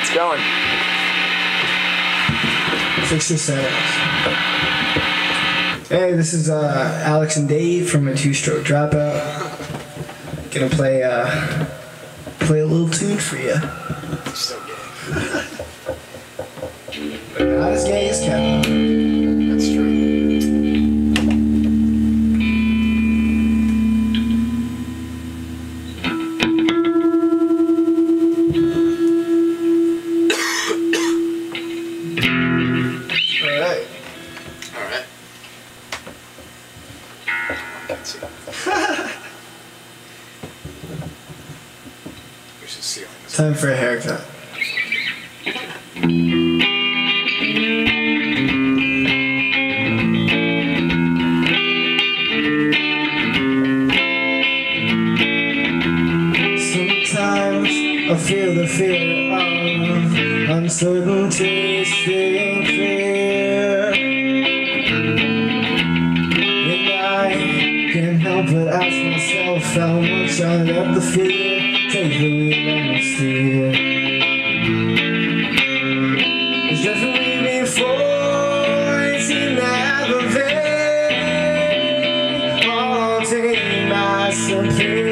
It's going. Fix your settings. Hey, this is Alex and Dave from A 2SD Dropout. Gonna play a little tune for you. So gay. But not as gay as Kevin. That's true. Alright. That's it. We should see on this. Time for a haircut. Sometimes I feel the fear of uncertainty staying clear, and I can't help but ask myself how much I let the fear take the wheel and steer. It's definitely before it seemed to aggravate, haunting my simplicity.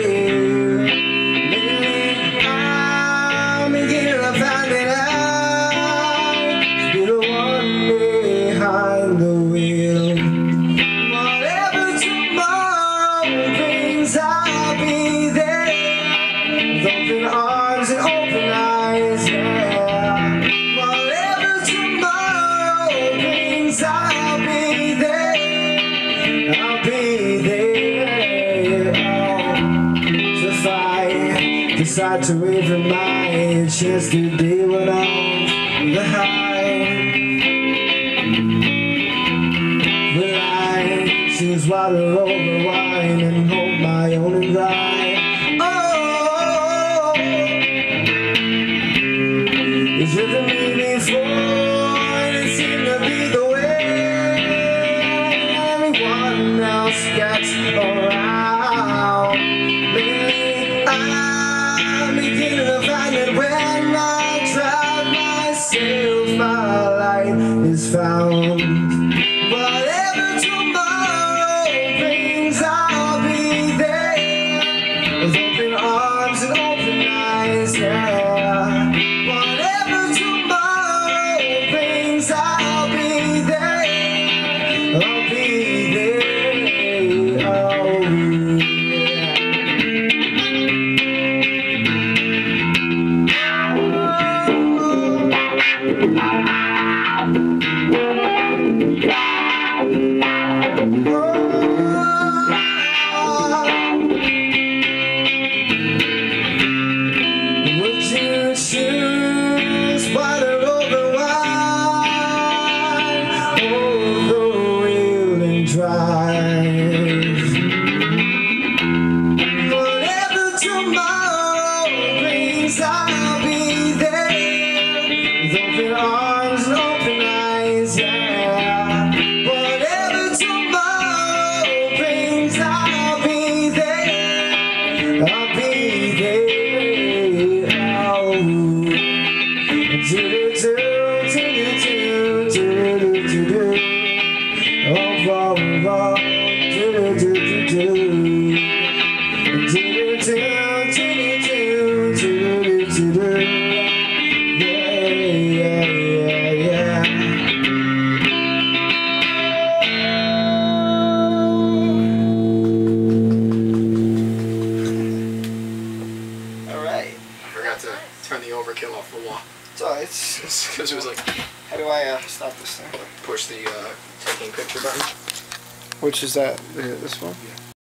I'll be there with open arms and open eyes, yeah. Whatever tomorrow brings, I'll be there. I'll be there. So if I decide to waver my chance today when I'm the high, will I choose water over wine and hold my own and dry? Oh, it's driven me before, and it seemed to be the way everyone else gets around. Lately, I'm beginning to find that when I drive myself, my light is found. Whatever tomorrow brings, I'll be there with open arms and open eyes, yeah. Whatever tomorrow brings, I'll be there. I'll be there. Oh, would you choose water over wine, over wheel and drive? Whatever tomorrow brings, I'll be there with open arms and open eyes, yeah. Whatever tomorrow brings, I'll be there. I'll be there. Turn the overkill off the wall. So it's Because it was like, how do I stop this thing? push the taking picture button. Which is that? This one? Yeah.